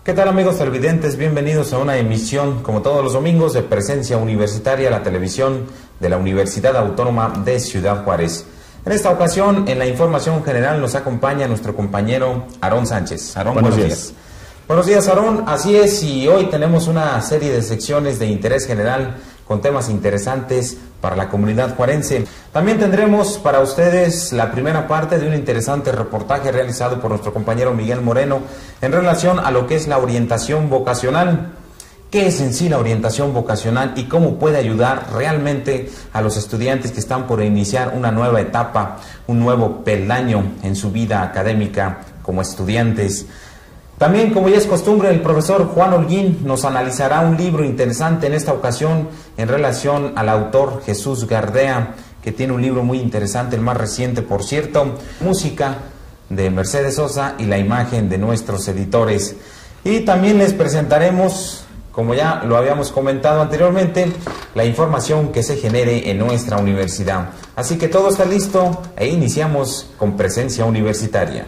¿Qué tal, amigos televidentes? Bienvenidos a una emisión, como todos los domingos, de Presencia Universitaria, la televisión de la Universidad Autónoma de Ciudad Juárez. En esta ocasión, en la información general, nos acompaña nuestro compañero Aarón Sánchez. Aarón, buenos días. Buenos días, Aarón. Así es, y hoy tenemos una serie de secciones de interés general con temas interesantes para la comunidad juarense. También tendremos para ustedes la primera parte de un interesante reportaje realizado por nuestro compañero Miguel Moreno en relación a lo que es la orientación vocacional. ¿Qué es en sí la orientación vocacional y cómo puede ayudar realmente a los estudiantes que están por iniciar una nueva etapa, un nuevo peldaño en su vida académica como estudiantes? También, como ya es costumbre, el profesor Juan Holguín nos analizará un libro interesante en esta ocasión en relación al autor Jesús Gardea, que tiene un libro muy interesante, el más reciente, por cierto, Música, de Mercedes Sosa, y la imagen de nuestros editores. Y también les presentaremos, como ya lo habíamos comentado anteriormente, la información que se genere en nuestra universidad. Así que todo está listo e iniciamos con Presencia Universitaria.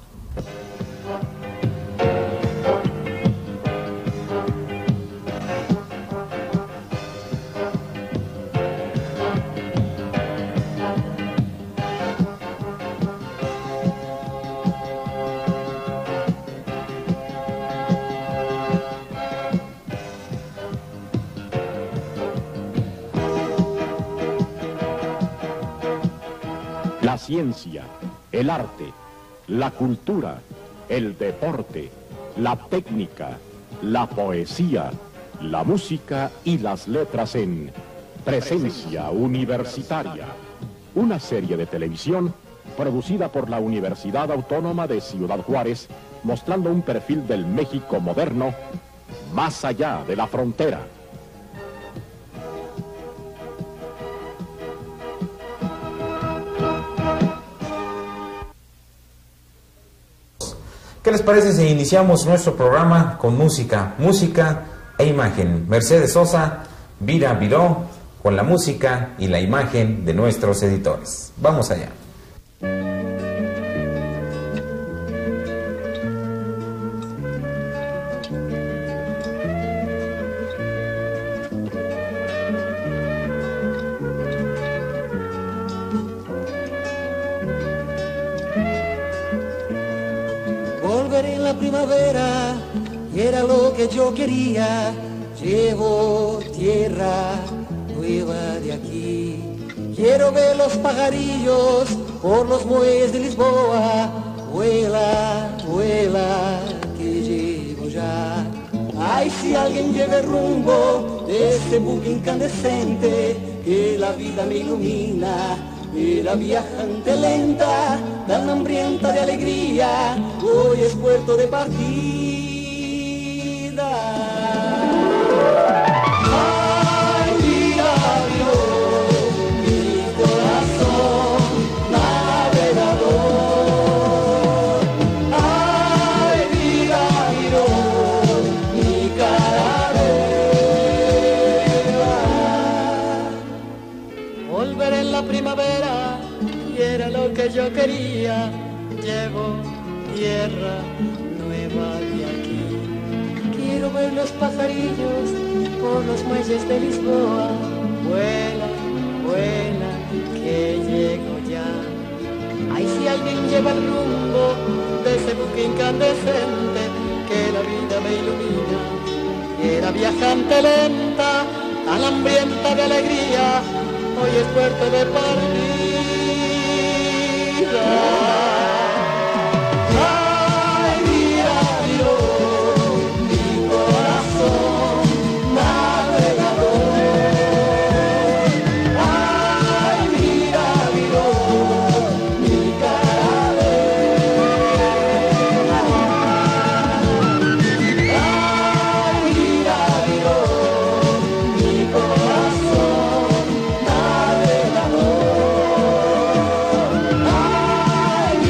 La ciencia, el arte, la cultura, el deporte, la técnica, la poesía, la música y las letras en Presencia Universitaria, una serie de televisión producida por la Universidad Autónoma de Ciudad Juárez, mostrando un perfil del México moderno más allá de la frontera. ¿Qué les parece si iniciamos nuestro programa con música e imagen? Mercedes Sosa, Vira Viró, con la música y la imagen de nuestros editores. Vamos allá. Volver en la primavera era lo que yo quería. Llevo tierra nueva de aquí. Quiero ver los pajarillos por los muelles de Lisboa. Vuela, vuela, que llego ya. Ay, si alguien lleva el rumbo de este buque incandescente, que la vida me ilumina. Era viajante lenta, tan hambrienta de alegría, hoy es puerto de partida. Ay, mira, Dios, mi corazón navegador. Ay, mira, Dios, mi carabela. Volver en la primavera era lo que yo quería. Llevo tierra nueva de aquí. Quiero ver los pajarillos por los muelles de Lisboa. Vuela, vuela, que llego ya. Ay, si alguien lleva el rumbo de ese buque incandescente, que la vida me ilumina. Era viajante lenta, tan hambrienta de alegría, hoy es puerto de partida. Ay, mira, Dios, mi corazón navegador. Ay, mira, Dios, mi carabela. Ay, mira, Dios, mi corazón navegador. Ay,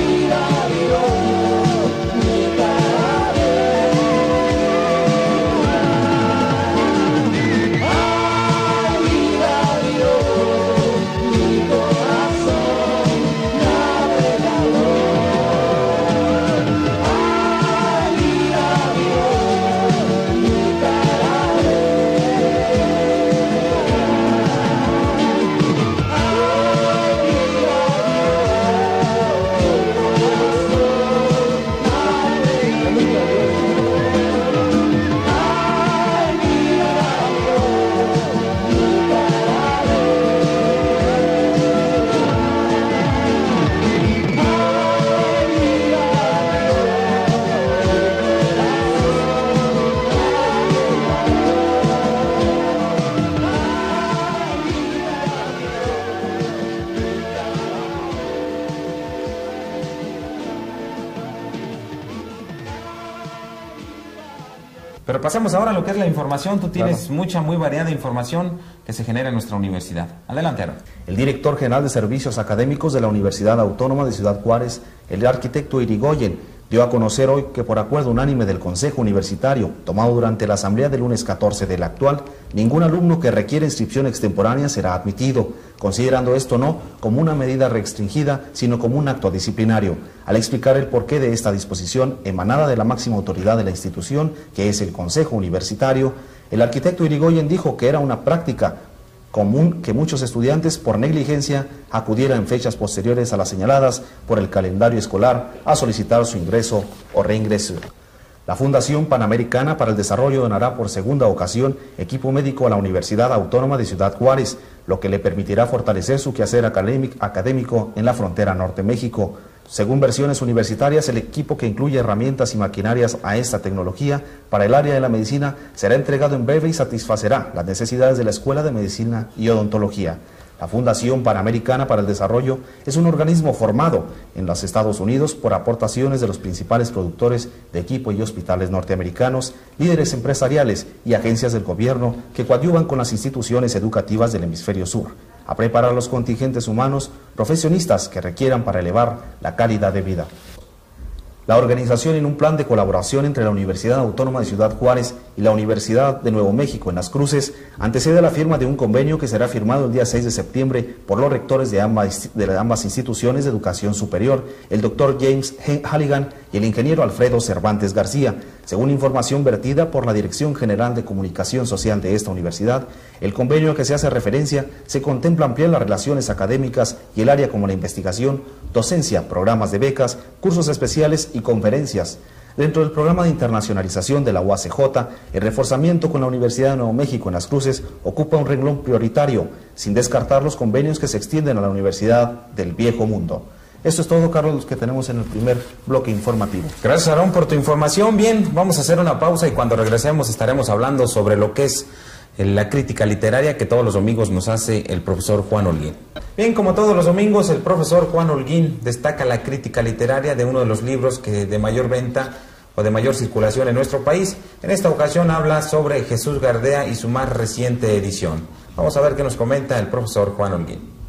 Pero pasemos ahora a lo que es la información. Tú tienes mucha, muy variada información que se genera en nuestra universidad. Adelante, Aaron. El director general de Servicios Académicos de la Universidad Autónoma de Ciudad Juárez, el arquitecto Irigoyen, dio a conocer hoy que por acuerdo unánime del Consejo Universitario, tomado durante la asamblea del lunes 14 del actual, ningún alumno que requiere inscripción extemporánea será admitido, considerando esto no como una medida restringida, sino como un acto disciplinario. Al explicar el porqué de esta disposición emanada de la máxima autoridad de la institución, que es el Consejo Universitario, el arquitecto Irigoyen dijo que era una práctica común que muchos estudiantes por negligencia acudieran en fechas posteriores a las señaladas por el calendario escolar a solicitar su ingreso o reingreso. La Fundación Panamericana para el Desarrollo donará por segunda ocasión equipo médico a la Universidad Autónoma de Ciudad Juárez, lo que le permitirá fortalecer su quehacer académico en la frontera norte México. Según versiones universitarias, el equipo, que incluye herramientas y maquinarias a esta tecnología para el área de la medicina, será entregado en breve y satisfacerá las necesidades de la Escuela de Medicina y Odontología. La Fundación Panamericana para el Desarrollo es un organismo formado en los Estados Unidos por aportaciones de los principales productores de equipo y hospitales norteamericanos, líderes empresariales y agencias del gobierno que coadyuvan con las instituciones educativas del hemisferio sur a preparar los contingentes humanos profesionistas que requieran para elevar la calidad de vida. La organización, en un plan de colaboración entre la Universidad Autónoma de Ciudad Juárez y la Universidad de Nuevo México en Las Cruces, antecede la firma de un convenio que será firmado el día 6 de septiembre por los rectores de ambas instituciones de educación superior, el doctor James Halligan y el ingeniero Alfredo Cervantes García. Según información vertida por la Dirección General de Comunicación Social de esta universidad, el convenio al que se hace referencia se contempla ampliar las relaciones académicas y el área como la investigación, docencia, programas de becas, cursos especiales y conferencias. Dentro del programa de internacionalización de la UACJ, el reforzamiento con la Universidad de Nuevo México en Las Cruces ocupa un renglón prioritario, sin descartar los convenios que se extienden a la Universidad del Viejo Mundo. Esto es todo, Carlos, que tenemos en el primer bloque informativo. Gracias, Aarón, por tu información. Bien, vamos a hacer una pausa y cuando regresemos estaremos hablando sobre lo que es la crítica literaria que todos los domingos nos hace el profesor Juan Holguín. Bien, como todos los domingos, el profesor Juan Holguín destaca la crítica literaria de uno de los libros que de mayor venta o de mayor circulación en nuestro país. En esta ocasión habla sobre Jesús Gardea y su más reciente edición. Vamos a ver qué nos comenta el profesor Juan Holguín.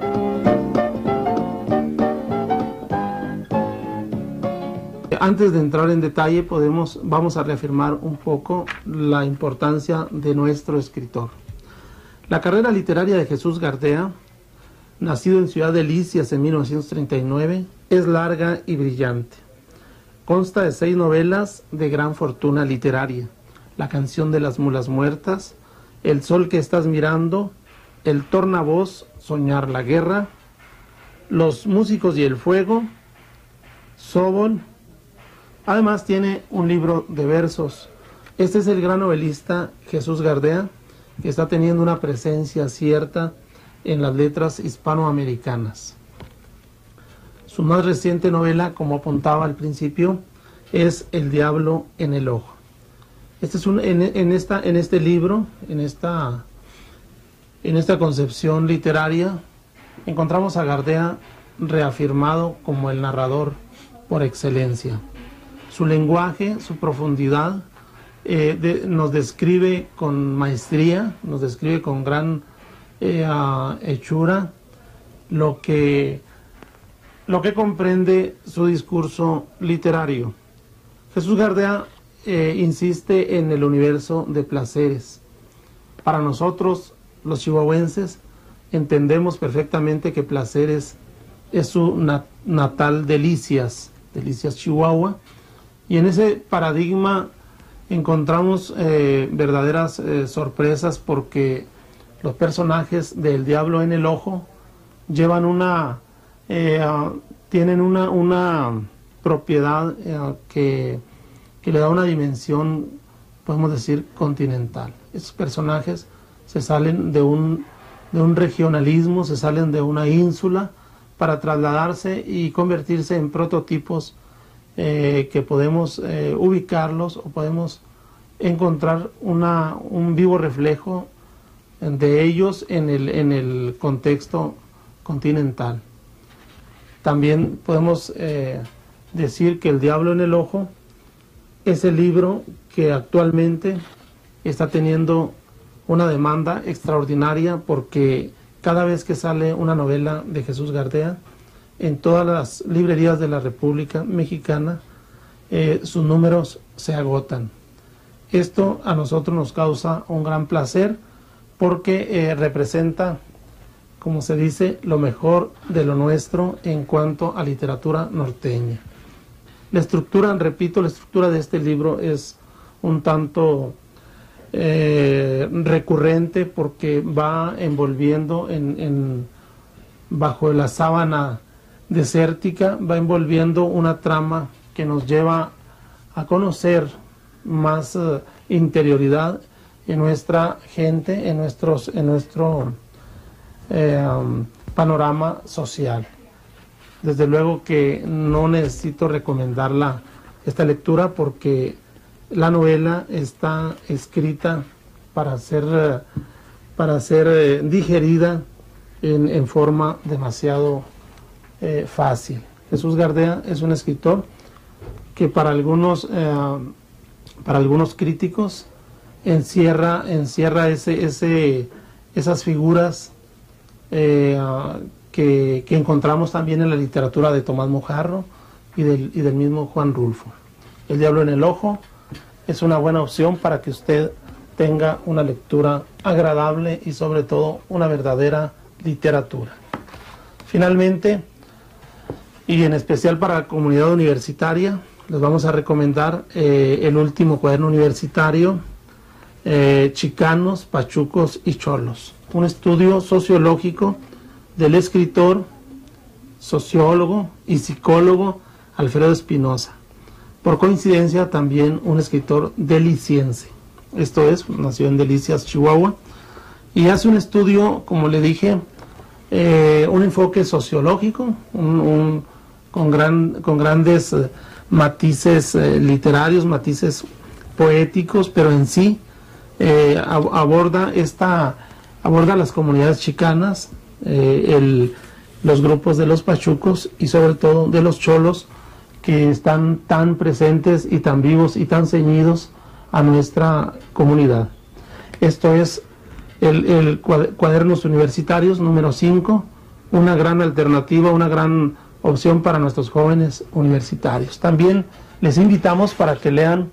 Antes de entrar en detalle, vamos a reafirmar un poco la importancia de nuestro escritor. La carrera literaria de Jesús Gardea, nacido en Ciudad Delicias en 1939, es larga y brillante. Consta de 6 novelas de gran fortuna literaria: La canción de las mulas muertas, El sol que estás mirando, El tornavoz, Soñar la guerra, Los músicos y el fuego, Sobol. Además tiene un libro de versos. Este es el gran novelista Jesús Gardea, que está teniendo una presencia cierta en las letras hispanoamericanas. Su más reciente novela, como apuntaba al principio, es El diablo en el ojo. En este libro, en esta concepción literaria, encontramos a Gardea reafirmado como el narrador por excelencia. Su lenguaje, su profundidad, nos describe con maestría, nos describe con gran hechura lo que comprende su discurso literario. Jesús Gardea insiste en el universo de placeres. Para nosotros, los chihuahuenses, entendemos perfectamente que Placeres es su natal Delicias, Chihuahua, y en ese paradigma encontramos verdaderas sorpresas, porque los personajes del Diablo en el Ojo llevan tienen una propiedad que le da una dimensión, podemos decir, continental. Estos personajes se salen de un regionalismo, se salen de una ínsula para trasladarse y convertirse en prototipos que podemos ubicarlos o podemos encontrar un vivo reflejo de ellos en el contexto continental. También podemos decir que El diablo en el ojo ese libro que actualmente está teniendo una demanda extraordinaria, porque cada vez que sale una novela de Jesús Gardea, en todas las librerías de la República Mexicana, sus números se agotan. Esto a nosotros nos causa un gran placer, porque representa, como se dice, lo mejor de lo nuestro en cuanto a literatura norteña. La estructura, repito, la estructura de este libro es un tanto recurrente, porque va envolviendo bajo la sábana desértica, va envolviendo una trama que nos lleva a conocer más interioridad en nuestra gente, en nuestro panorama social. Desde luego que no necesito recomendarla esta lectura, porque la novela está escrita para ser digerida en forma demasiado fácil. Jesús Gardea es un escritor que para algunos críticos encierra esas figuras que encontramos también en la literatura de Tomás Mojarro y del mismo Juan Rulfo. El diablo en el ojo es una buena opción para que usted tenga una lectura agradable y sobre todo una verdadera literatura. Finalmente, y en especial para la comunidad universitaria, les vamos a recomendar el último cuaderno universitario, Chicanos, Pachucos y Cholos, un estudio sociológico del escritor, sociólogo y psicólogo Alfredo Espinosa. Por coincidencia, también un escritor deliciense. Esto es, nació en Delicias, Chihuahua, y hace un estudio, como le dije, un enfoque sociológico, con grandes matices literarios, matices poéticos, pero en sí aborda las comunidades chicanas, los grupos de los pachucos y sobre todo de los cholos, que están tan presentes y tan vivos y tan ceñidos a nuestra comunidad. Esto es el Cuadernos Universitarios número 5, una gran alternativa, una gran opción para nuestros jóvenes universitarios. También les invitamos para que lean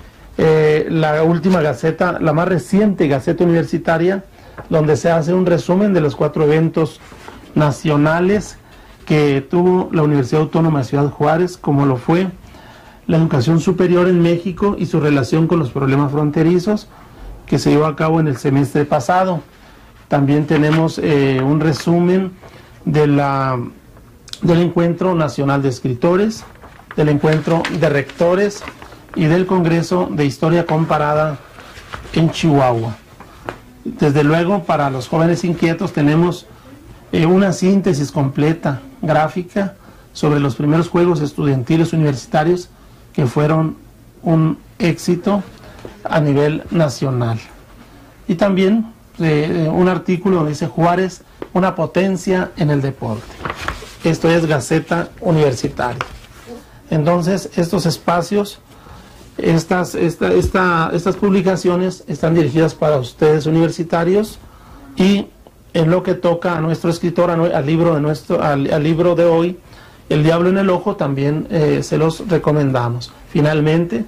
la última Gaceta, la más reciente Gaceta Universitaria, donde se hace un resumen de los 4 eventos nacionales que tuvo la Universidad Autónoma de Ciudad Juárez, como lo fue la educación superior en México y su relación con los problemas fronterizos, que se llevó a cabo en el semestre pasado. También tenemos un resumen del Encuentro Nacional de Escritores, del Encuentro de Rectores y del Congreso de Historia Comparada en Chihuahua. Desde luego, para los jóvenes inquietos tenemos una síntesis completa, gráfica, sobre los primeros Juegos Estudiantiles Universitarios, que fueron un éxito a nivel nacional. Y también un artículo donde dice Juárez, una potencia en el deporte. Esto es Gaceta Universitaria. Entonces, estos espacios, estas publicaciones están dirigidas para ustedes universitarios, y en lo que toca a nuestro escritor, al libro de hoy, El diablo en el ojo, también se los recomendamos. Finalmente,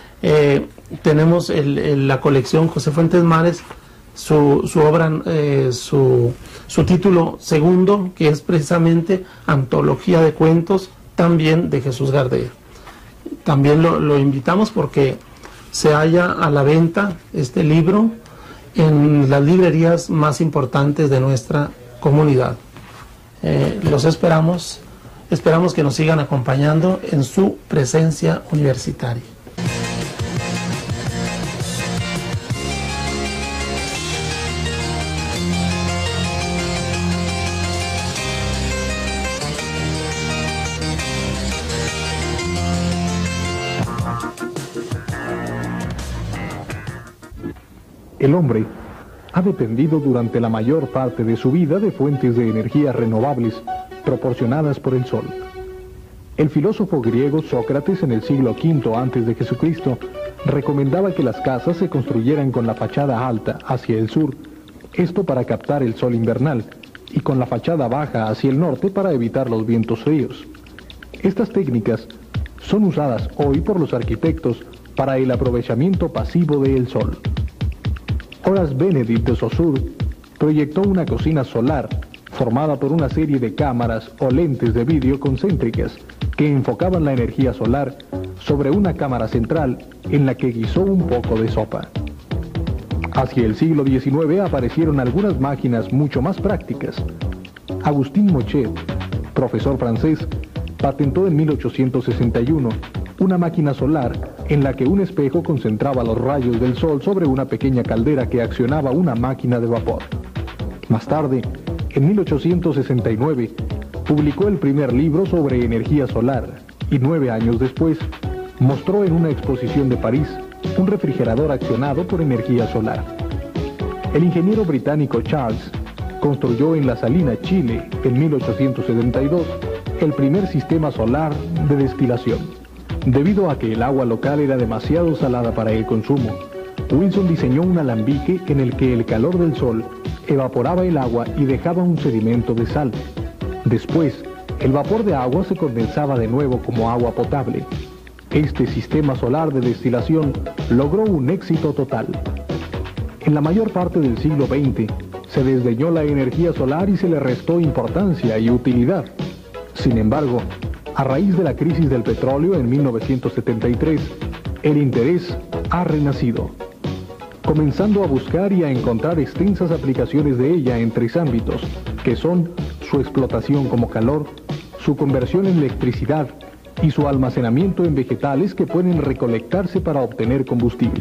tenemos la colección José Fuentes Mares, su obra, su título segundo, que es precisamente Antología de Cuentos, también de Jesús Gardea. También lo invitamos porque se halla a la venta este libro en las librerías más importantes de nuestra comunidad. Los esperamos que nos sigan acompañando en su presencia universitaria. El hombre ha dependido durante la mayor parte de su vida de fuentes de energía renovables proporcionadas por el sol. El filósofo griego Sócrates en el siglo V a.C. recomendaba que las casas se construyeran con la fachada alta hacia el sur, esto para captar el sol invernal, y con la fachada baja hacia el norte para evitar los vientos fríos. Estas técnicas son usadas hoy por los arquitectos para el aprovechamiento pasivo del sol. Horace Benedict de Saussure proyectó una cocina solar formada por una serie de cámaras o lentes de vídeo concéntricas que enfocaban la energía solar sobre una cámara central en la que guisó un poco de sopa. Hacia el siglo XIX aparecieron algunas máquinas mucho más prácticas. Agustín Mochet, profesor francés, patentó en 1861 una máquina solar en la que un espejo concentraba los rayos del sol sobre una pequeña caldera que accionaba una máquina de vapor. Más tarde, en 1869, publicó el primer libro sobre energía solar y 9 años después, mostró en una exposición de París un refrigerador accionado por energía solar. El ingeniero británico Charles construyó en La Salina, Chile, en 1872, el primer sistema solar de destilación. Debido a que el agua local era demasiado salada para el consumo, Wilson diseñó un alambique en el que el calor del sol evaporaba el agua y dejaba un sedimento de sal. Después, el vapor de agua se condensaba de nuevo como agua potable. Este sistema solar de destilación logró un éxito total. En la mayor parte del siglo XX, se desdeñó la energía solar y se le restó importancia y utilidad. Sin embargo, a raíz de la crisis del petróleo en 1973, el interés ha renacido, comenzando a buscar y a encontrar extensas aplicaciones de ella en 3 ámbitos, que son su explotación como calor, su conversión en electricidad y su almacenamiento en vegetales que pueden recolectarse para obtener combustible.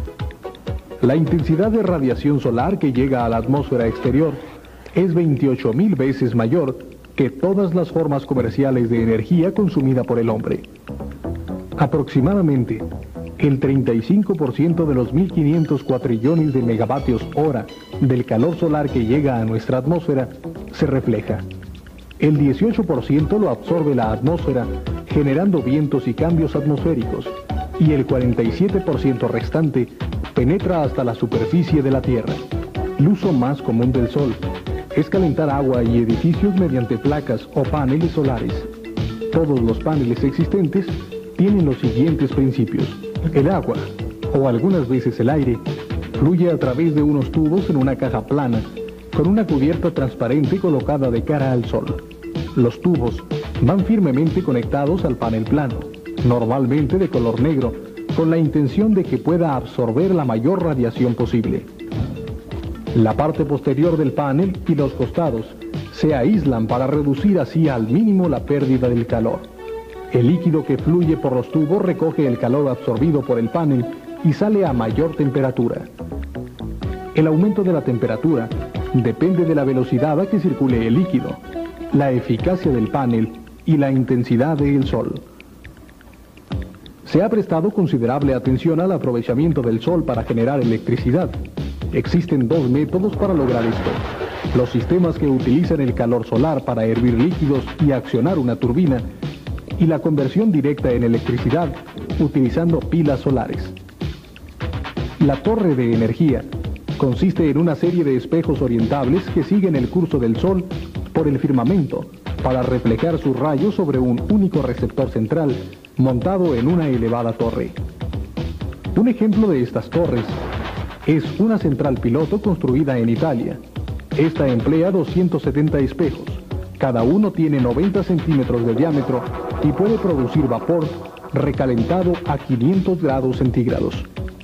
La intensidad de radiación solar que llega a la atmósfera exterior es 28.000 veces mayor que todas las formas comerciales de energía consumida por el hombre. Aproximadamente, el 35% de los 1.500 cuatrillones de megavatios hora del calor solar que llega a nuestra atmósfera se refleja. El 18% lo absorbe la atmósfera, generando vientos y cambios atmosféricos, y el 47% restante penetra hasta la superficie de la Tierra. El uso más común del sol es calentar agua y edificios mediante placas o paneles solares. Todos los paneles existentes tienen los siguientes principios. El agua, o algunas veces el aire, fluye a través de unos tubos en una caja plana, con una cubierta transparente colocada de cara al sol. Los tubos van firmemente conectados al panel plano, normalmente de color negro, con la intención de que pueda absorber la mayor radiación posible. La parte posterior del panel y los costados se aíslan para reducir así al mínimo la pérdida del calor. El líquido que fluye por los tubos recoge el calor absorbido por el panel y sale a mayor temperatura. El aumento de la temperatura depende de la velocidad a que circule el líquido, la eficacia del panel y la intensidad del sol. Se ha prestado considerable atención al aprovechamiento del sol para generar electricidad. Existen 2 métodos para lograr esto. Los sistemas que utilizan el calor solar para hervir líquidos y accionar una turbina, y la conversión directa en electricidad utilizando pilas solares. La torre de energía consiste en una serie de espejos orientables que siguen el curso del sol por el firmamento para reflejar sus rayos sobre un único receptor central montado en una elevada torre. Un ejemplo de estas torres es una central piloto construida en Italia. Esta emplea 270 espejos. Cada uno tiene 90 centímetros de diámetro y puede producir vapor recalentado a 500 grados centígrados.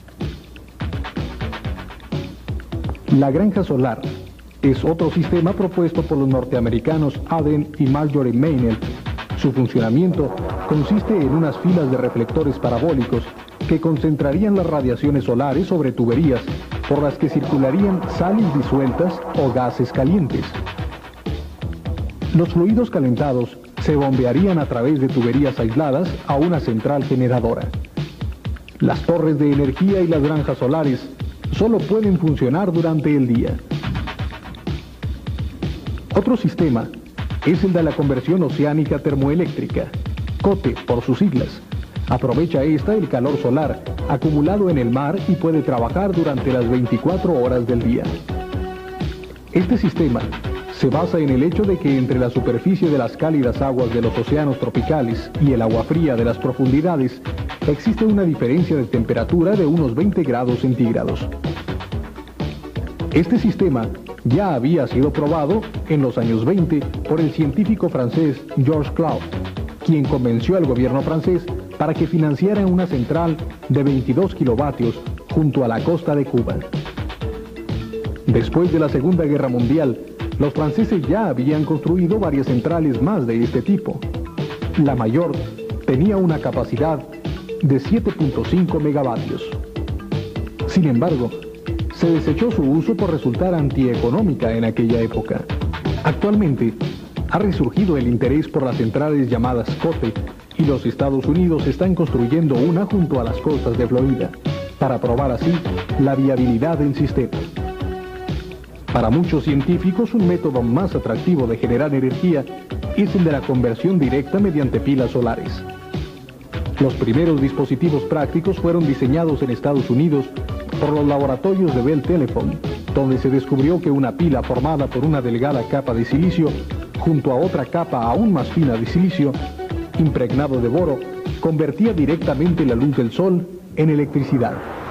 La granja solar es otro sistema propuesto por los norteamericanos Aden y Marjorie Maynell. Su funcionamiento consiste en unas filas de reflectores parabólicos que concentrarían las radiaciones solares sobre tuberías por las que circularían sales disueltas o gases calientes. Los fluidos calentados se bombearían a través de tuberías aisladas a una central generadora. Las torres de energía y las granjas solares solo pueden funcionar durante el día. Otro sistema es el de la conversión oceánica termoeléctrica. SCOTE por sus siglas. Aprovecha el calor solar acumulado en el mar y puede trabajar durante las 24 horas del día. Este sistema se basa en el hecho de que entre la superficie de las cálidas aguas de los océanos tropicales y el agua fría de las profundidades existe una diferencia de temperatura de unos 20 grados centígrados. Este sistema ya había sido probado en los años 20 por el científico francés Georges Claude, quien convenció al gobierno francés para que financiara una central de 22 kilovatios junto a la costa de Cuba. Después de la Segunda Guerra Mundial, los franceses ya habían construido varias centrales más de este tipo. La mayor tenía una capacidad de 7.5 megavatios. Sin embargo, se desechó su uso por resultar antieconómica en aquella época. Actualmente, ha resurgido el interés por las centrales llamadas SCOTE y los Estados Unidos están construyendo una junto a las costas de Florida, para probar así la viabilidad del sistema. Para muchos científicos, un método más atractivo de generar energía es el de la conversión directa mediante pilas solares. Los primeros dispositivos prácticos fueron diseñados en Estados Unidos por los laboratorios de Bell Telephone, donde se descubrió que una pila formada por una delgada capa de silicio junto a otra capa aún más fina de silicio, impregnado de boro, convertía directamente la luz del sol en electricidad.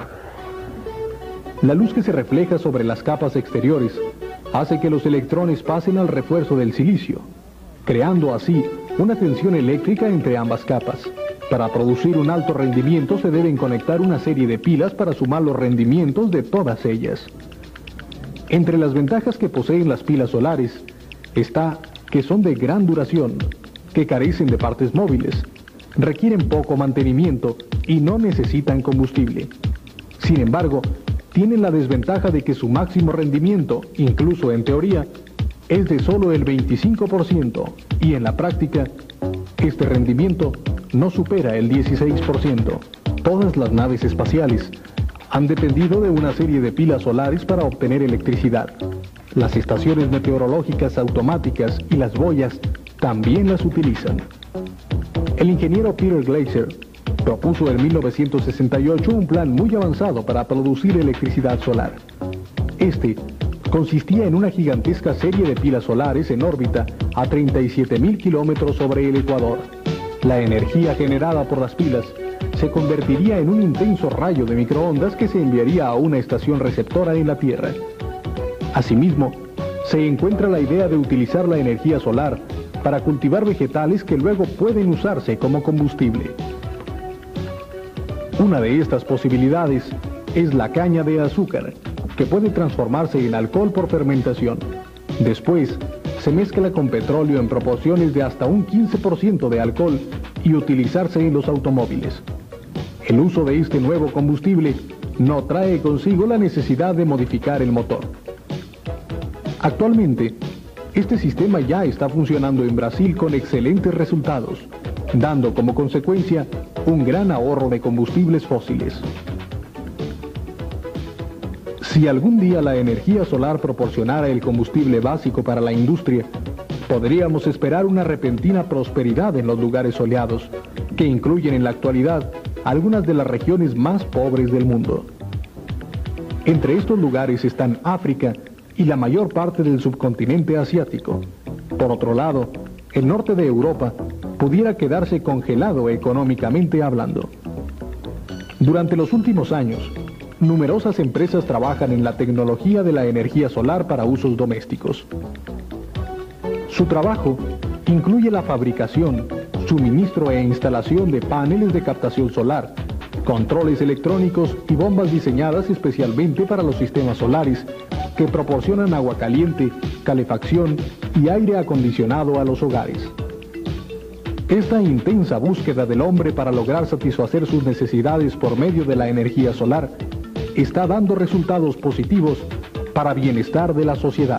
La luz que se refleja sobre las capas exteriores hace que los electrones pasen al refuerzo del silicio, creando así una tensión eléctrica entre ambas capas. Para producir un alto rendimiento se deben conectar una serie de pilas para sumar los rendimientos de todas ellas. Entre las ventajas que poseen las pilas solares está que son de gran duración, que carecen de partes móviles, requieren poco mantenimiento y no necesitan combustible. Sin embargo, tienen la desventaja de que su máximo rendimiento, incluso en teoría, es de solo el 25% y en la práctica, este rendimiento no supera el 16%. Todas las naves espaciales han dependido de una serie de pilas solares para obtener electricidad. Las estaciones meteorológicas automáticas y las boyas también las utilizan. El ingeniero Peter Glaser propuso en 1968 un plan muy avanzado para producir electricidad solar. Este consistía en una gigantesca serie de pilas solares en órbita a 37.000 kilómetros sobre el ecuador. La energía generada por las pilas se convertiría en un intenso rayo de microondas que se enviaría a una estación receptora en la Tierra. Asimismo, se encuentra la idea de utilizar la energía solar para cultivar vegetales que luego pueden usarse como combustible. Una de estas posibilidades es la caña de azúcar, que puede transformarse en alcohol por fermentación. Después, se mezcla con petróleo en proporciones de hasta un 15% de alcohol y utilizarse en los automóviles. El uso de este nuevo combustible no trae consigo la necesidad de modificar el motor. Actualmente, este sistema ya está funcionando en Brasil con excelentes resultados, dando como consecuencia un gran ahorro de combustibles fósiles. Si algún día la energía solar proporcionara el combustible básico para la industria, podríamos esperar una repentina prosperidad en los lugares soleados, que incluyen en la actualidad algunas de las regiones más pobres del mundo. Entre estos lugares están África y la mayor parte del subcontinente asiático. Por otro lado, el norte de Europa pudiera quedarse congelado económicamente hablando. Durante los últimos años, numerosas empresas trabajan en la tecnología de la energía solar para usos domésticos. Su trabajo incluye la fabricación, suministro e instalación de paneles de captación solar, controles electrónicos y bombas diseñadas especialmente para los sistemas solares que proporcionan agua caliente, calefacción y aire acondicionado a los hogares. Esta intensa búsqueda del hombre para lograr satisfacer sus necesidades por medio de la energía solar está dando resultados positivos para bienestar de la sociedad.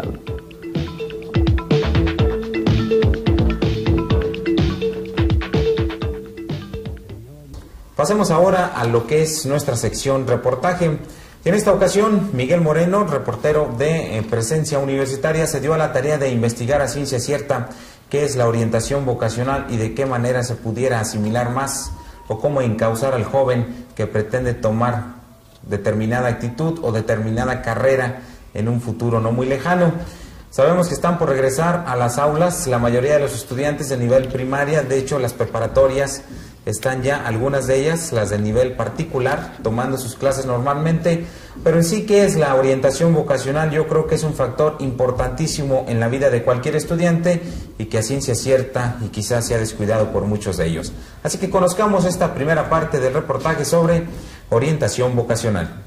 Pasemos ahora a lo que es nuestra sección reportaje. En esta ocasión, Miguel Moreno, reportero de Presencia Universitaria, se dio a la tarea de investigar a ciencia cierta qué es la orientación vocacional y de qué manera se pudiera asimilar más o cómo encauzar al joven que pretende tomar determinada actitud o determinada carrera en un futuro no muy lejano. Sabemos que están por regresar a las aulas la mayoría de los estudiantes de nivel primaria. De hecho, las preparatorias están ya, algunas de ellas, las de nivel particular, tomando sus clases normalmente. Pero en sí, ¿qué es la orientación vocacional? Yo creo que es un factor importantísimo en la vida de cualquier estudiante y que a ciencia cierta y quizás se ha descuidado por muchos de ellos. Así que conozcamos esta primera parte del reportaje sobre orientación vocacional.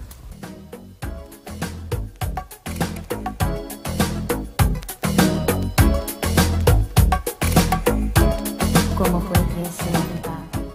¿Cómo fue que se levantaba?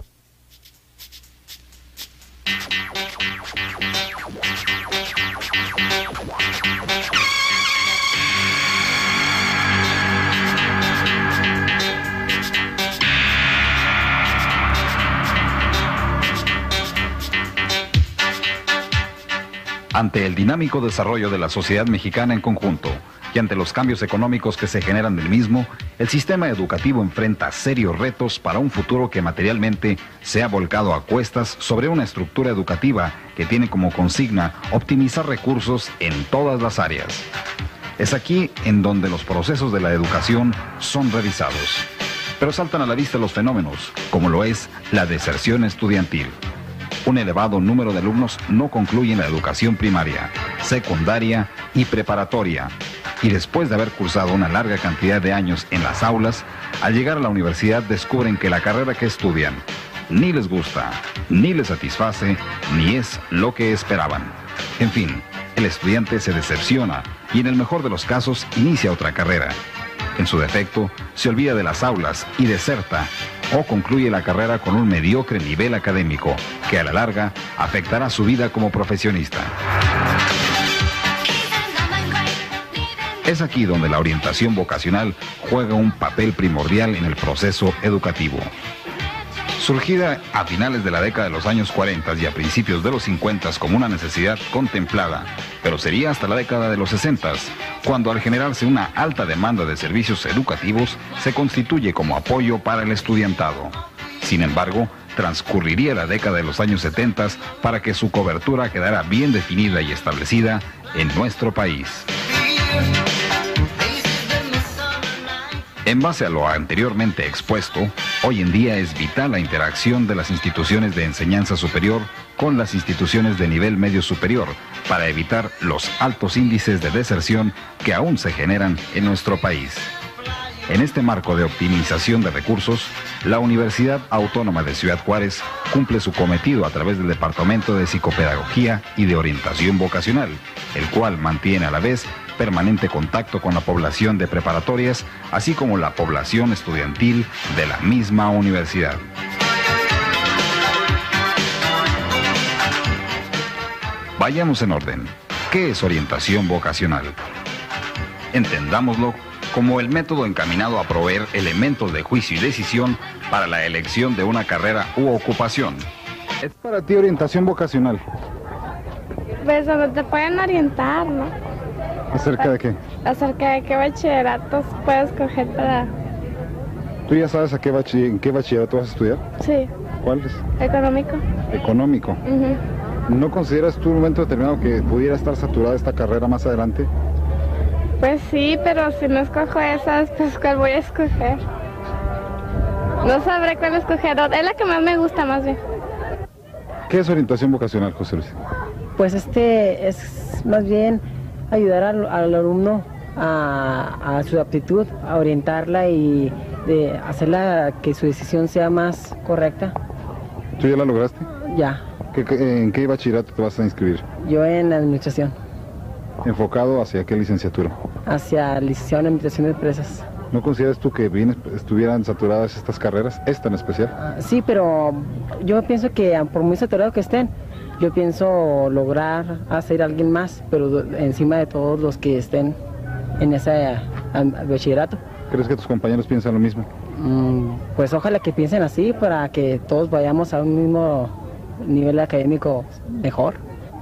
Ante el dinámico desarrollo de la sociedad mexicana en conjunto y ante los cambios económicos que se generan del mismo, el sistema educativo enfrenta serios retos para un futuro que materialmente se ha volcado a cuestas sobre una estructura educativa que tiene como consigna optimizar recursos en todas las áreas. Es aquí en donde los procesos de la educación son revisados. Pero saltan a la vista los fenómenos, como lo es la deserción estudiantil. Un elevado número de alumnos no concluyen la educación primaria, secundaria y preparatoria, y después de haber cursado una larga cantidad de años en las aulas, al llegar a la universidad descubren que la carrera que estudian ni les gusta, ni les satisface, ni es lo que esperaban. En fin, el estudiante se decepciona y en el mejor de los casos inicia otra carrera. En su defecto, se olvida de las aulas y deserta o concluye la carrera con un mediocre nivel académico que a la larga afectará su vida como profesionista. Es aquí donde la orientación vocacional juega un papel primordial en el proceso educativo. Surgida a finales de la década de los años 40 y a principios de los 50 como una necesidad contemplada, pero sería hasta la década de los 60, cuando al generarse una alta demanda de servicios educativos, se constituye como apoyo para el estudiantado. Sin embargo, transcurriría la década de los años 70 para que su cobertura quedara bien definida y establecida en nuestro país. En base a lo anteriormente expuesto, hoy en día es vital la interacción de las instituciones de enseñanza superior con las instituciones de nivel medio superior para evitar los altos índices de deserción que aún se generan en nuestro país. En este marco de optimización de recursos, la Universidad Autónoma de Ciudad Juárez cumple su cometido a través del Departamento de Psicopedagogía y de Orientación Vocacional, el cual mantiene a la vez permanente contacto con la población de preparatorias, así como la población estudiantil de la misma universidad. Vayamos en orden. ¿Qué es orientación vocacional? Entendámoslo como el método encaminado a proveer elementos de juicio y decisión para la elección de una carrera u ocupación. ¿Es para ti orientación vocacional? Pues donde te pueden orientar, ¿no? ¿Acerca de qué? Acerca de qué bachilleratos puedes escoger para... ¿Tú ya sabes en qué bachillerato vas a estudiar? Sí. ¿Cuál es? Económico. Económico. ¿No consideras tú en un momento determinado que pudiera estar saturada esta carrera más adelante? Pues sí, pero si no escojo esas, pues ¿cuál voy a escoger? No sabré cuál escoger. Es la que más me gusta, más bien. ¿Qué es orientación vocacional, José Luis? Pues es más bien ayudar al alumno a su aptitud, a orientarla y de hacerla que su decisión sea más correcta. ¿Tú ya la lograste? Ya. ¿En qué bachillerato te vas a inscribir? Yo en administración. ¿Enfocado hacia qué licenciatura? Hacia licenciado en administración de empresas. ¿No consideras tú que bien estuvieran saturadas estas carreras, esta en especial? Sí, pero yo pienso que por muy saturado que estén, yo pienso lograr hacer a alguien más, pero encima de todos los que estén en ese bachillerato. ¿Crees que tus compañeros piensan lo mismo? Pues ojalá que piensen así para que todos vayamos a un mismo nivel académico mejor.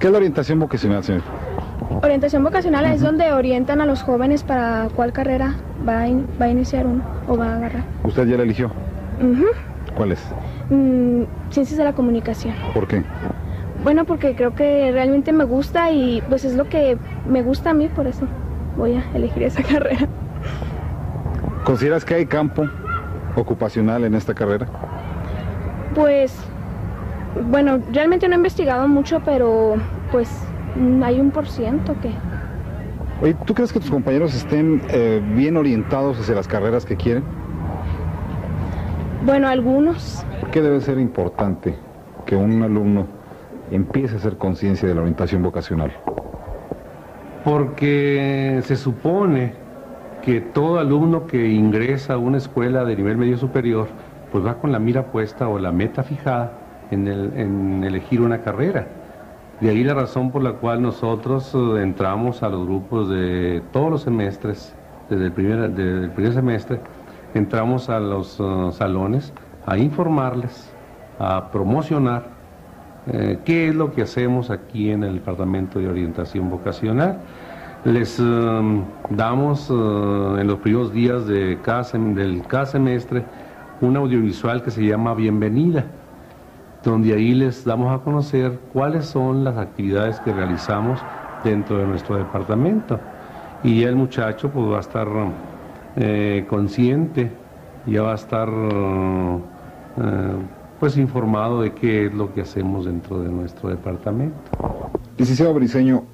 ¿Qué es la orientación vocacional, señor? Orientación vocacional es donde orientan a los jóvenes para cuál carrera va a iniciar uno o va a agarrar. ¿Usted ya la eligió? ¿Cuál es? Ciencias de la comunicación. ¿Por qué? Bueno, porque creo que realmente me gusta y pues es lo que me gusta a mí, por eso voy a elegir esa carrera. ¿Consideras que hay campo ocupacional en esta carrera? Pues, bueno, realmente no he investigado mucho, pero pues hay 1% que... Oye, ¿tú crees que tus compañeros estén bien orientados hacia las carreras que quieren? Bueno, algunos. ¿Por qué debe ser importante que un alumno empiece a hacer conciencia de la orientación vocacional? Porque se supone que todo alumno que ingresa a una escuela de nivel medio superior, pues va con la mira puesta o la meta fijada en elegir una carrera. De ahí la razón por la cual nosotros entramos a los grupos de todos los semestres, desde el primer semestre, entramos a los salones a informarles, a promocionar qué es lo que hacemos aquí en el Departamento de Orientación Vocacional. Les damos en los primeros días de cada semestre un audiovisual que se llama Bienvenida, donde ahí les damos a conocer cuáles son las actividades que realizamos dentro de nuestro departamento. Y ya el muchacho pues va a estar consciente, ya va a estar pues informado de qué es lo que hacemos dentro de nuestro departamento. Licenciado Briceño,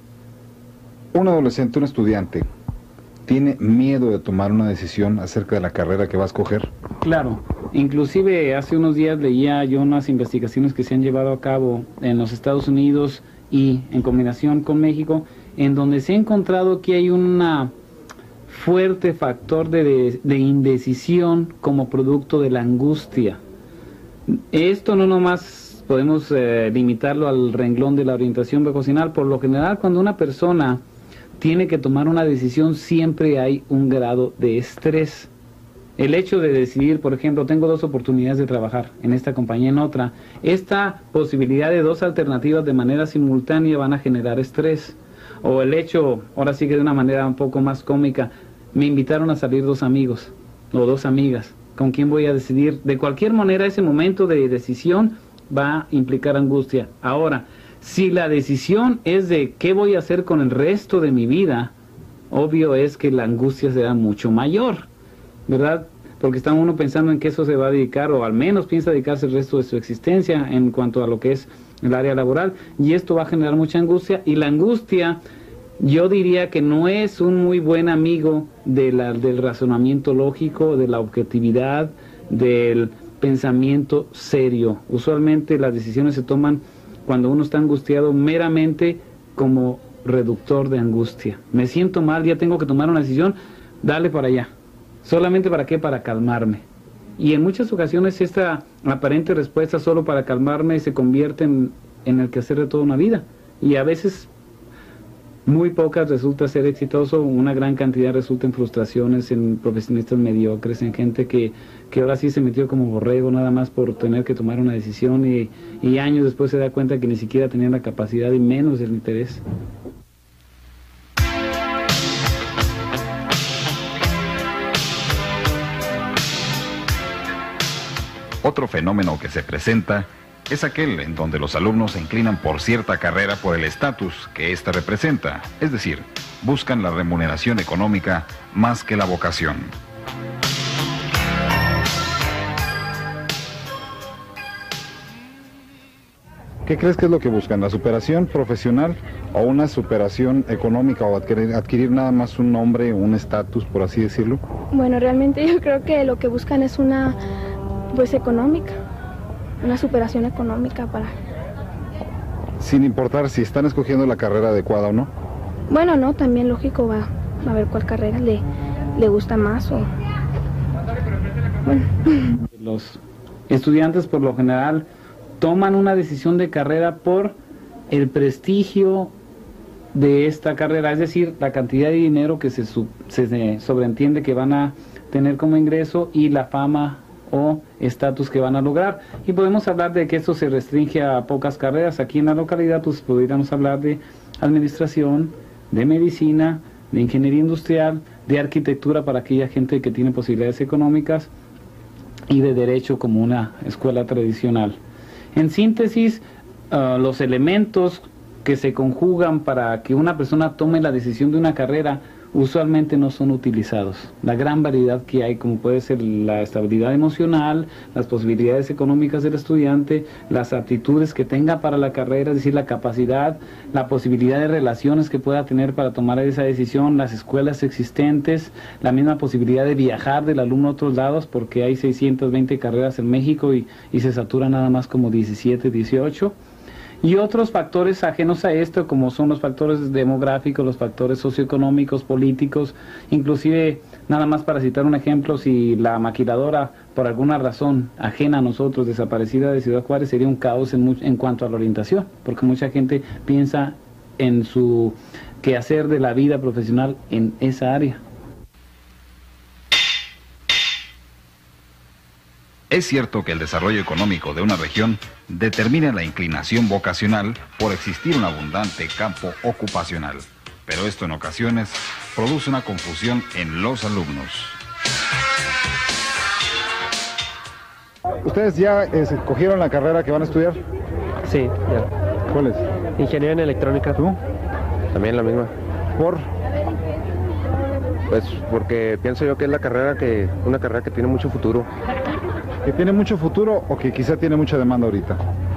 un adolescente, un estudiante, ¿tiene miedo de tomar una decisión acerca de la carrera que va a escoger? Claro, inclusive hace unos días leía yo unas investigaciones que se han llevado a cabo en los Estados Unidos y en combinación con México, en donde se ha encontrado que hay un fuerte factor de indecisión como producto de la angustia. Esto no nomás podemos limitarlo al renglón de la orientación vocacional. Por lo general, cuando una persona tiene que tomar una decisión, siempre hay un grado de estrés. El hecho de decidir, por ejemplo, tengo 2 oportunidades de trabajar, en esta compañía, en otra, esta posibilidad de 2 alternativas de manera simultánea van a generar estrés. O el hecho, ahora sí que de una manera un poco más cómica, me invitaron a salir 2 amigos o 2 amigas. ¿Con quién voy a decidir? De cualquier manera, ese momento de decisión va a implicar angustia. Ahora, si la decisión es de qué voy a hacer con el resto de mi vida, obvio es que la angustia será mucho mayor, ¿verdad? Porque está uno pensando en que eso se va a dedicar, o al menos piensa dedicarse el resto de su existencia en cuanto a lo que es el área laboral, y esto va a generar mucha angustia, y la angustia yo diría que no es un muy buen amigo del razonamiento lógico, de la objetividad, del pensamiento serio. Usualmente las decisiones se toman cuando uno está angustiado meramente como reductor de angustia. Me siento mal, ya tengo que tomar una decisión, dale para allá. ¿Solamente para qué? Para calmarme. Y en muchas ocasiones esta aparente respuesta solo para calmarme se convierte en el quehacer de toda una vida. Y a veces muy pocas resulta ser exitoso, una gran cantidad resulta en frustraciones, en profesionistas mediocres, en gente que ahora sí se metió como borrego nada más por tener que tomar una decisión y años después se da cuenta que ni siquiera tenían la capacidad y menos el interés. Otro fenómeno que se presenta es aquel en donde los alumnos se inclinan por cierta carrera por el estatus que ésta representa, es decir, buscan la remuneración económica más que la vocación. ¿Qué crees que es lo que buscan? ¿La superación profesional o una superación económica o adquirir nada más un nombre, un estatus, por así decirlo? Bueno, realmente yo creo que lo que buscan es una, pues económica, una superación económica para... Sin importar si están escogiendo la carrera adecuada o no. Bueno, no, también lógico va a ver cuál carrera le gusta más o... Bueno. Los estudiantes por lo general toman una decisión de carrera por el prestigio de esta carrera, es decir, la cantidad de dinero que se sobreentiende que van a tener como ingreso y la fama o estatus que van a lograr. Y podemos hablar de que esto se restringe a pocas carreras. Aquí en la localidad pues podríamos hablar de administración, de medicina, de ingeniería industrial, de arquitectura para aquella gente que tiene posibilidades económicas y de derecho como una escuela tradicional. En síntesis, los elementos que se conjugan para que una persona tome la decisión de una carrera usualmente no son utilizados. La gran variedad que hay, como puede ser la estabilidad emocional, las posibilidades económicas del estudiante, las aptitudes que tenga para la carrera, es decir, la capacidad, la posibilidad de relaciones que pueda tener para tomar esa decisión, las escuelas existentes, la misma posibilidad de viajar del alumno a otros lados, porque hay 620 carreras en México y se satura nada más como 17, 18. Y otros factores ajenos a esto, como son los factores demográficos, los factores socioeconómicos, políticos, inclusive, nada más para citar un ejemplo, si la maquiladora, por alguna razón ajena a nosotros, desaparecida de Ciudad Juárez, sería un caos en cuanto a la orientación, porque mucha gente piensa en su quehacer de la vida profesional en esa área. Es cierto que el desarrollo económico de una región determina la inclinación vocacional por existir un abundante campo ocupacional, pero esto en ocasiones produce una confusión en los alumnos. ¿Ustedes ya escogieron la carrera que van a estudiar? Sí, ya. ¿Cuál es? Ingeniería en electrónica. ¿Tú? También la misma. ¿Por? Pues porque pienso yo que es una carrera que tiene mucho futuro. ¿Que tiene mucho futuro o que quizá tiene mucha demanda ahorita?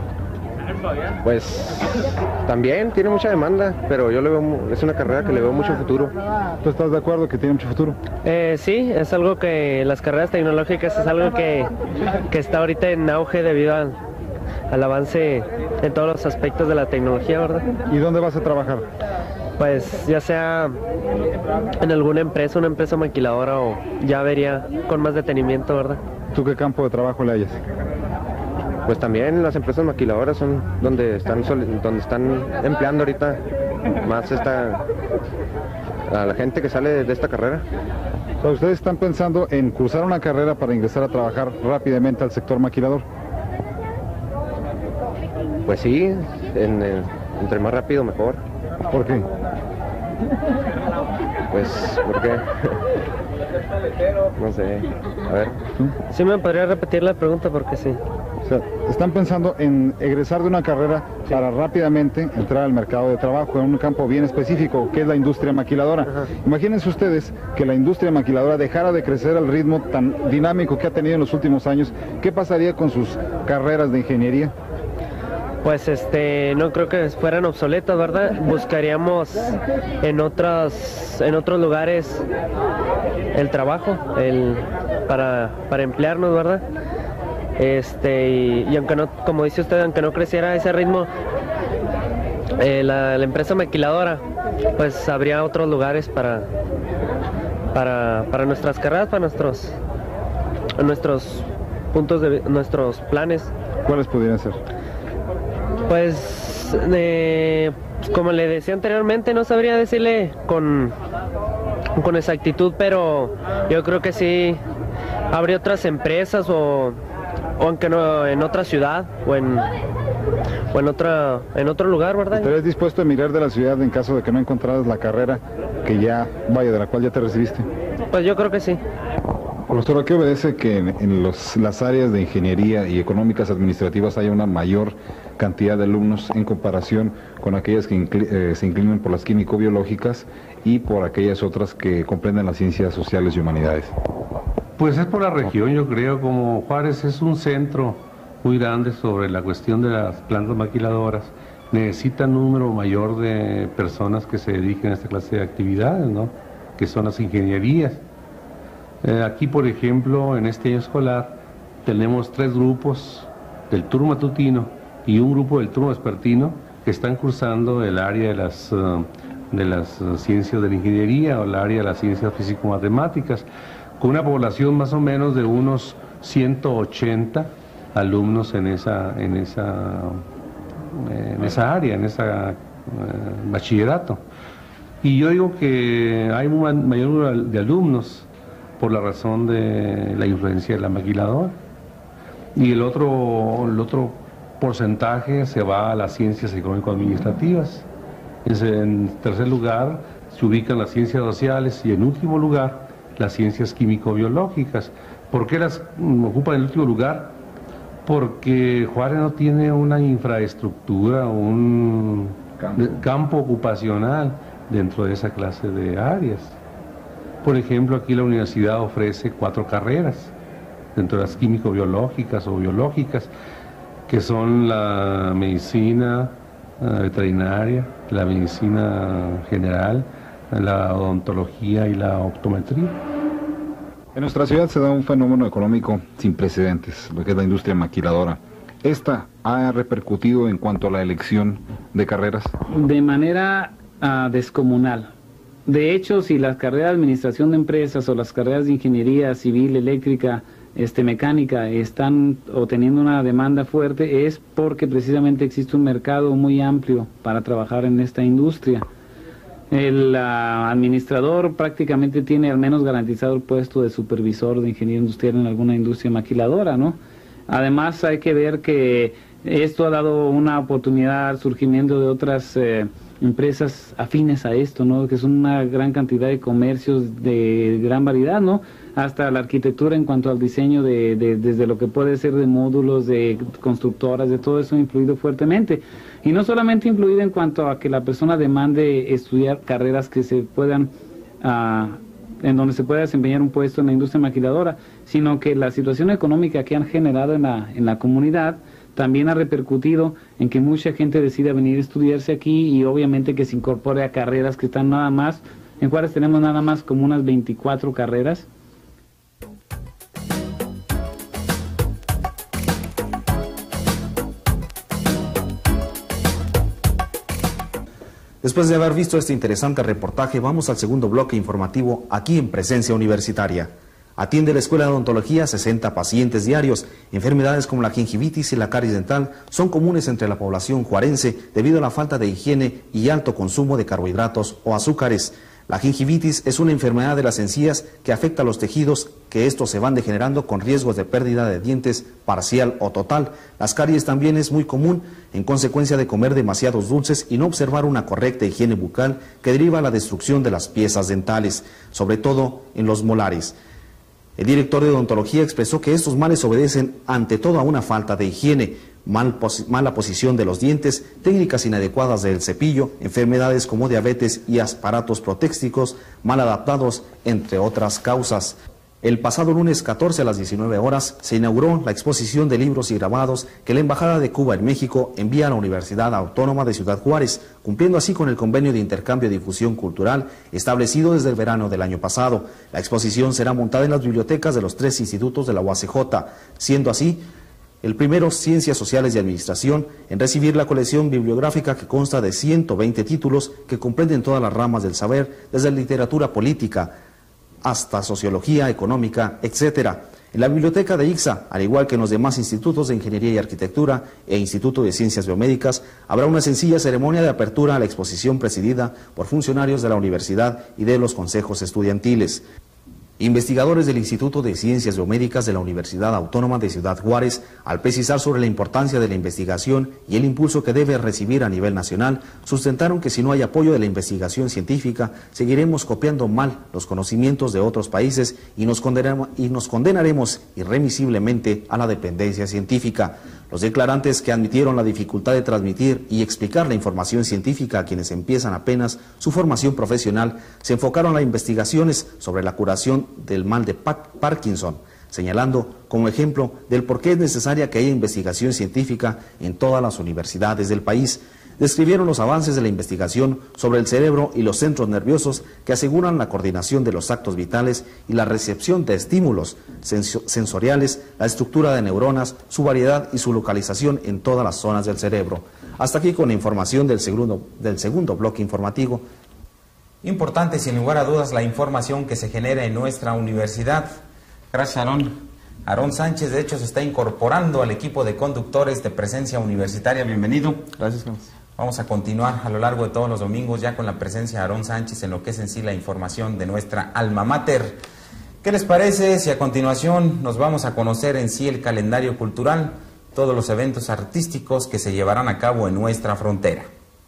Pues también tiene mucha demanda, pero yo le veo, es una carrera que le veo mucho futuro. ¿Tú estás de acuerdo que tiene mucho futuro? Sí, es algo que las carreras tecnológicas es algo que está ahorita en auge debido al avance en todos los aspectos de la tecnología, ¿verdad? ¿Y dónde vas a trabajar? Pues ya sea en alguna empresa, una empresa maquiladora, o ya vería con más detenimiento, ¿verdad? ¿Tú qué campo de trabajo le hayas? Pues también las empresas maquiladoras son donde están empleando ahorita más a la gente que sale de esta carrera. O sea, ¿ustedes están pensando en cursar una carrera para ingresar a trabajar rápidamente al sector maquilador? Pues sí, entre más rápido mejor. ¿Por qué? Pues, ¿por qué? No sé. A ver. ¿Sí me podría repetir la pregunta? Porque sí. O sea, están pensando en egresar de una carrera para rápidamente entrar al mercado de trabajo en un campo bien específico, que es la industria maquiladora. Ajá. Imagínense ustedes que la industria maquiladora dejara de crecer al ritmo tan dinámico que ha tenido en los últimos años. ¿Qué pasaría con sus carreras de ingeniería? Pues no creo que fueran obsoletas, ¿verdad? Buscaríamos en otros lugares el trabajo, para emplearnos, ¿verdad? Y aunque no, como dice usted, aunque no creciera a ese ritmo, la empresa maquiladora, pues habría otros lugares para nuestras carreras, para nuestros puntos nuestros planes. ¿Cuáles podrían ser? Pues, como le decía anteriormente, no sabría decirle con exactitud, pero yo creo que sí habría otras empresas o aunque no en otra ciudad o en otro lugar, ¿verdad? ¿Estarías dispuesto a emigrar de la ciudad en caso de que no encontraras la carrera de la cual ya te recibiste? Pues yo creo que sí. Profesor, ¿a qué obedece que en las áreas de ingeniería y económicas administrativas haya una mayor cantidad de alumnos en comparación con aquellas que se inclinan por las químico-biológicas y por aquellas otras que comprenden las ciencias sociales y humanidades? Pues es por la región, yo creo. Como Juárez es un centro muy grande sobre la cuestión de las plantas maquiladoras, necesita un número mayor de personas que se dediquen a esta clase de actividades, ¿no? Que son las ingenierías. Aquí, por ejemplo, en este año escolar, tenemos 3 grupos del turno matutino y un grupo del turno vespertino que están cursando el área de las ciencias de la ingeniería o el área de las ciencias físico-matemáticas, con una población más o menos de unos 180 alumnos en esa área, en ese bachillerato. Y yo digo que hay un mayor número de alumnos por la razón de la influencia de la maquiladora. Y el otro porcentaje se va a las ciencias económico-administrativas. En tercer lugar se ubican las ciencias sociales y en último lugar las ciencias químico-biológicas. ¿Por qué las ocupan en el último lugar? Porque Juárez no tiene una infraestructura, un campo ocupacional dentro de esa clase de áreas. Por ejemplo, aquí la universidad ofrece 4 carreras dentro de las químico-biológicas o biológicas, que son la medicina veterinaria, la medicina general, la odontología y la optometría. En nuestra ciudad se da un fenómeno económico sin precedentes, lo que es la industria maquiladora. ¿Esta ha repercutido en cuanto a la elección de carreras? De manera descomunal. De hecho, si las carreras de administración de empresas o las carreras de ingeniería civil, eléctrica, mecánica están o teniendo una demanda fuerte, es porque precisamente existe un mercado muy amplio para trabajar en esta industria. El administrador prácticamente tiene al menos garantizado el puesto de supervisor de ingeniero industrial en alguna industria maquiladora, ¿no? Además hay que ver que esto ha dado una oportunidad al surgimiento de otras empresas afines a esto, ¿no? Que son una gran cantidad de comercios de gran variedad, ¿no? Hasta la arquitectura en cuanto al diseño desde lo que puede ser de módulos, de constructoras, de todo eso ha influido fuertemente. Y no solamente influido en cuanto a que la persona demande estudiar carreras que se puedan, en donde se pueda desempeñar un puesto en la industria maquiladora, sino que la situación económica que han generado en la comunidad también ha repercutido en que mucha gente decida venir a estudiarse aquí y obviamente que se incorpore a carreras que están nada más, en Juárez tenemos nada más como unas 24 carreras. Después de haber visto este interesante reportaje, vamos al segundo bloque informativo aquí en Presencia Universitaria. Atiende la Escuela de Odontología 60 pacientes diarios. Enfermedades como la gingivitis y la caries dental son comunes entre la población juarense debido a la falta de higiene y alto consumo de carbohidratos o azúcares. La gingivitis es una enfermedad de las encías que afecta a los tejidos, que estos se van degenerando con riesgos de pérdida de dientes parcial o total. Las caries también es muy común en consecuencia de comer demasiados dulces y no observar una correcta higiene bucal que deriva a la destrucción de las piezas dentales, sobre todo en los molares. El director de odontología expresó que estos males obedecen ante todo a una falta de higiene, mala posición de los dientes, técnicas inadecuadas del cepillo, enfermedades como diabetes y aparatos protécticos mal adaptados, entre otras causas. El pasado lunes 14 a las 19 horas se inauguró la exposición de libros y grabados que la Embajada de Cuba en México envía a la Universidad Autónoma de Ciudad Juárez, cumpliendo así con el convenio de intercambio y difusión cultural establecido desde el verano del año pasado. La exposición será montada en las bibliotecas de los 3 institutos de la UACJ, siendo así el primero, Ciencias Sociales y Administración, en recibir la colección bibliográfica que consta de 120 títulos que comprenden todas las ramas del saber, desde literatura política hasta sociología, económica, etc. En la biblioteca de ICSA, al igual que en los demás institutos de Ingeniería y Arquitectura e Instituto de Ciencias Biomédicas, habrá una sencilla ceremonia de apertura a la exposición presidida por funcionarios de la universidad y de los consejos estudiantiles. Investigadores del Instituto de Ciencias Biomédicas de la Universidad Autónoma de Ciudad Juárez, al precisar sobre la importancia de la investigación y el impulso que debe recibir a nivel nacional, sustentaron que si no hay apoyo de la investigación científica, seguiremos copiando mal los conocimientos de otros países y nos condenaremos irremisiblemente a la dependencia científica. Los declarantes, que admitieron la dificultad de transmitir y explicar la información científica a quienes empiezan apenas su formación profesional, se enfocaron a investigaciones sobre la curación del mal de Parkinson, señalando como ejemplo del por qué es necesaria que haya investigación científica en todas las universidades del país. Describieron los avances de la investigación sobre el cerebro y los centros nerviosos que aseguran la coordinación de los actos vitales y la recepción de estímulos sensoriales, la estructura de neuronas, su variedad y su localización en todas las zonas del cerebro. Hasta aquí con la información del segundo bloque informativo. Importante, sin lugar a dudas, la información que se genera en nuestra universidad. Gracias, Aarón. Aarón Sánchez, de hecho, se está incorporando al equipo de conductores de Presencia Universitaria. Bienvenido. Gracias, Carlos. Vamos a continuar a lo largo de todos los domingos ya con la presencia de Aarón Sánchez en lo que es en sí la información de nuestra alma mater. ¿Qué les parece si a continuación nos vamos a conocer en sí el calendario cultural, todos los eventos artísticos que se llevarán a cabo en nuestra frontera?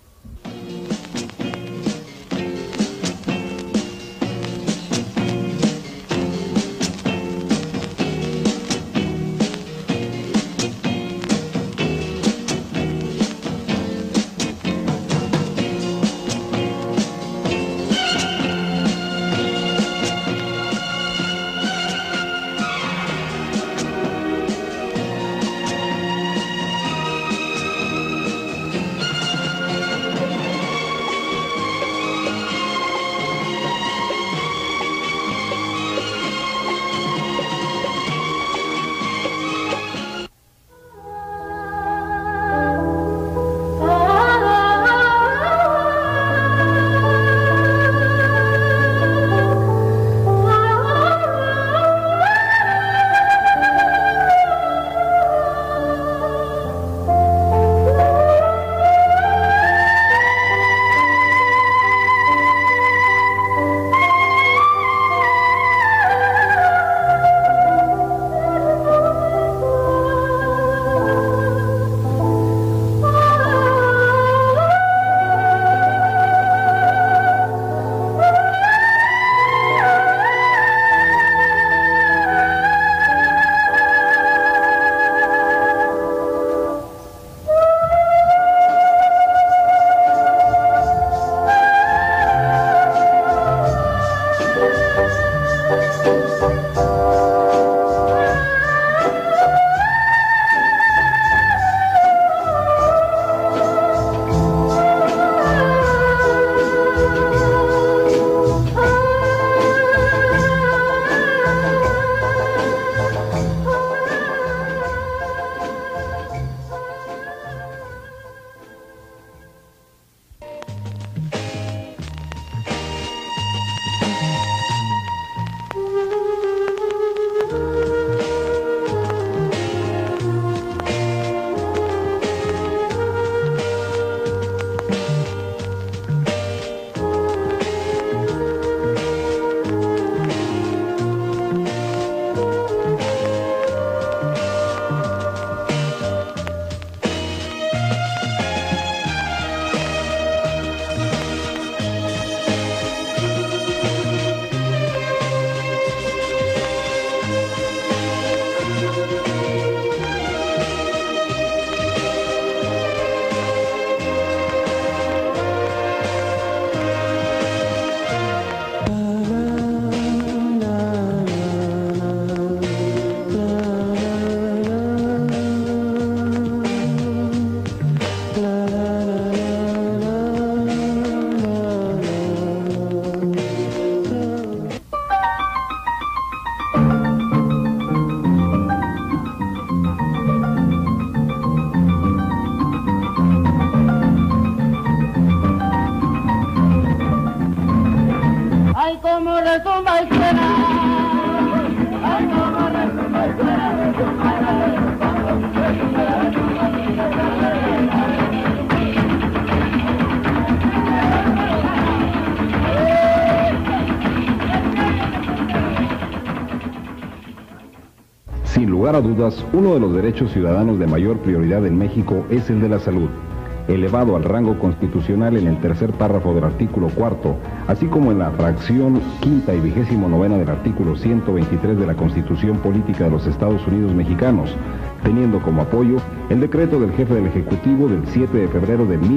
Sin lugar a dudas, uno de los derechos ciudadanos de mayor prioridad en México es el de la salud, elevado al rango constitucional en el tercer párrafo del artículo 4, así como en la fracción quinta y 29ª del artículo 123 de la Constitución Política de los Estados Unidos Mexicanos, teniendo como apoyo el decreto del jefe del Ejecutivo del 7 de febrero de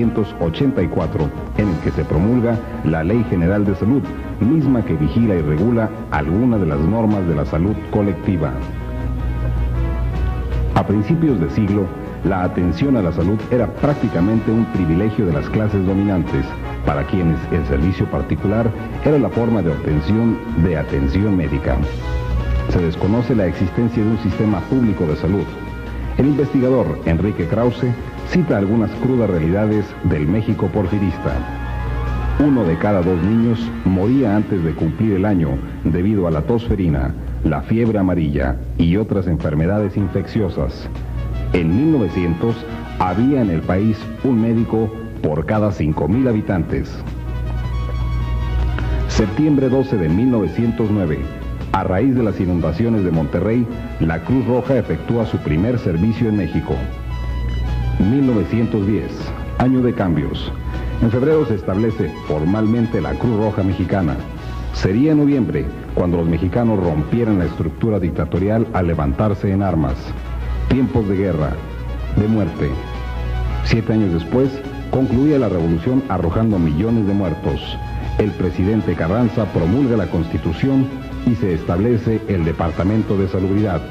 1984, en el que se promulga la Ley General de Salud, misma que vigila y regula algunas de las normas de la salud colectiva. A principios de siglo, la atención a la salud era prácticamente un privilegio de las clases dominantes, para quienes el servicio particular era la forma de obtención de atención médica. Se desconoce la existencia de un sistema público de salud. El investigador Enrique Krause cita algunas crudas realidades del México porfirista. 1 de cada 2 niños moría antes de cumplir el año debido a la tosferina, la fiebre amarilla y otras enfermedades infecciosas. En 1900 había en el país un médico por cada 5,000 habitantes. Septiembre 12 de 1909. A raíz de las inundaciones de Monterrey, la Cruz Roja efectúa su primer servicio en México. 1910, año de cambios. En febrero se establece formalmente la Cruz Roja Mexicana. Sería en noviembre cuando los mexicanos rompieran la estructura dictatorial al levantarse en armas. Tiempos de guerra, de muerte. 7 años después, concluía la revolución arrojando millones de muertos. El presidente Carranza promulga la Constitución y se establece el Departamento de Salubridad.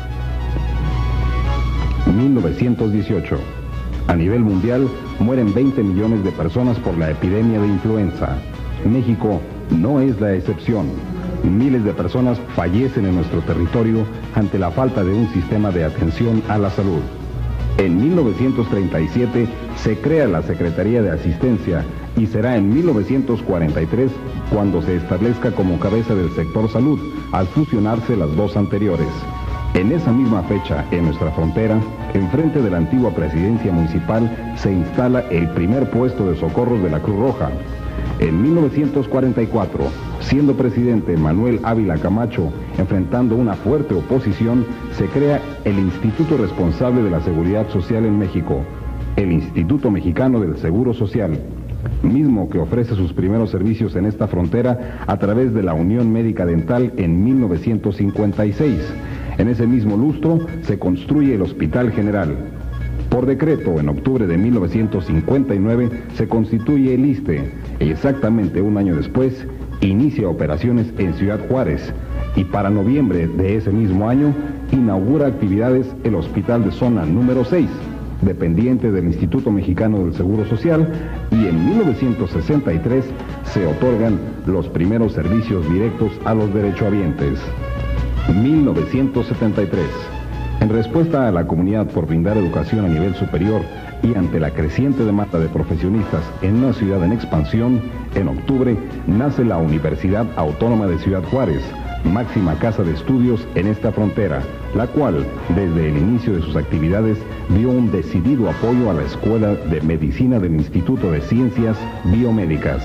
1918. A nivel mundial, mueren 20 millones de personas por la epidemia de influenza. México no es la excepción. Miles de personas fallecen en nuestro territorio ante la falta de un sistema de atención a la salud. En 1937 se crea la Secretaría de Asistencia y será en 1943 cuando se establezca como cabeza del sector salud, al fusionarse las dos anteriores. En esa misma fecha, en nuestra frontera, enfrente de la antigua presidencia municipal, se instala el primer puesto de socorros de la Cruz Roja. En 1944, siendo presidente Manuel Ávila Camacho, enfrentando una fuerte oposición, se crea el Instituto Responsable de la Seguridad Social en México, el Instituto Mexicano del Seguro Social, mismo que ofrece sus primeros servicios en esta frontera a través de la Unión Médica Dental en 1956. En ese mismo lustro se construye el Hospital General. Por decreto, en octubre de 1959, se constituye el ISSSTE y exactamente un año después, inicia operaciones en Ciudad Juárez y para noviembre de ese mismo año, inaugura actividades el Hospital de Zona número 6, dependiente del Instituto Mexicano del Seguro Social, y en 1963 se otorgan los primeros servicios directos a los derechohabientes. 1973. En respuesta a la comunidad por brindar educación a nivel superior y ante la creciente demanda de profesionistas en una ciudad en expansión, en octubre nace la Universidad Autónoma de Ciudad Juárez, máxima casa de estudios en esta frontera, la cual, desde el inicio de sus actividades, dio un decidido apoyo a la Escuela de Medicina del Instituto de Ciencias Biomédicas.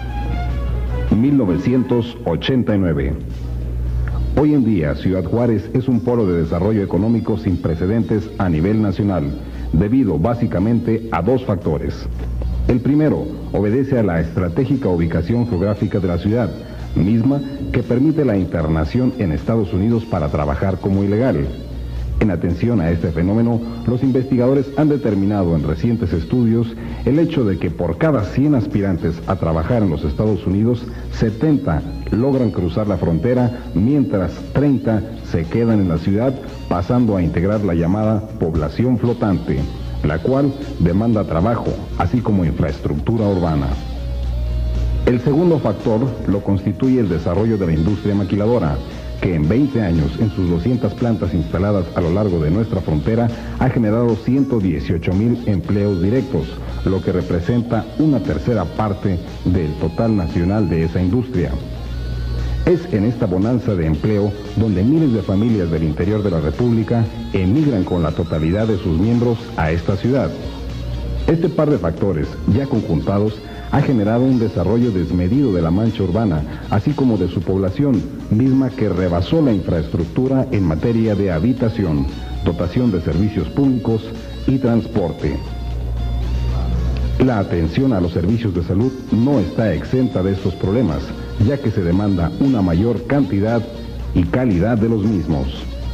1989. Hoy en día, Ciudad Juárez es un polo de desarrollo económico sin precedentes a nivel nacional, debido básicamente a dos factores. El primero obedece a la estratégica ubicación geográfica de la ciudad, misma que permite la internación en Estados Unidos para trabajar como ilegal. En atención a este fenómeno, los investigadores han determinado en recientes estudios el hecho de que por cada 100 aspirantes a trabajar en los Estados Unidos, 70 logran cruzar la frontera, mientras 30 se quedan en la ciudad, pasando a integrar la llamada población flotante, la cual demanda trabajo, así como infraestructura urbana. El segundo factor lo constituye el desarrollo de la industria maquiladora, que en 20 años, en sus 200 plantas instaladas a lo largo de nuestra frontera, ha generado 118,000 empleos directos, lo que representa una tercera parte del total nacional de esa industria. Es en esta bonanza de empleo donde miles de familias del interior de la República emigran con la totalidad de sus miembros a esta ciudad. Este par de factores, ya conjuntados, ha generado un desarrollo desmedido de la mancha urbana, así como de su población, misma que rebasó la infraestructura en materia de habitación, dotación de servicios públicos y transporte. La atención a los servicios de salud no está exenta de estos problemas, ya que se demanda una mayor cantidad y calidad de los mismos.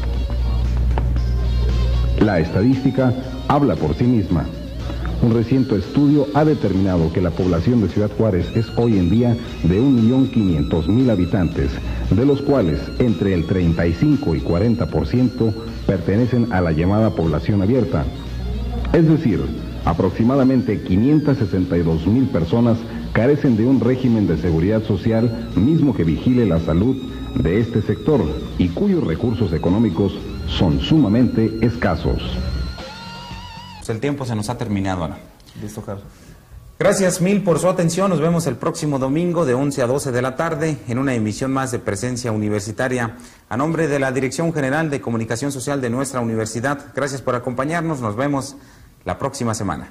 La estadística habla por sí misma. Un reciente estudio ha determinado que la población de Ciudad Juárez es hoy en día de 1.500.000 habitantes, de los cuales entre el 35 y 40% pertenecen a la llamada población abierta. Es decir, aproximadamente 562,000 personas carecen de un régimen de seguridad social mismo que vigile la salud de este sector y cuyos recursos económicos son sumamente escasos. El tiempo se nos ha terminado, Ana. Listo, Carlos. Gracias mil por su atención. Nos vemos el próximo domingo de 11 a 12 de la tarde en una emisión más de Presencia Universitaria. A nombre de la Dirección General de Comunicación Social de nuestra universidad, gracias por acompañarnos. Nos vemos la próxima semana.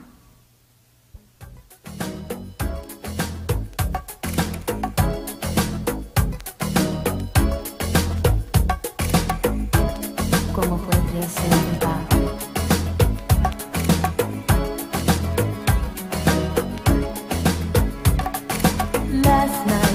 last night.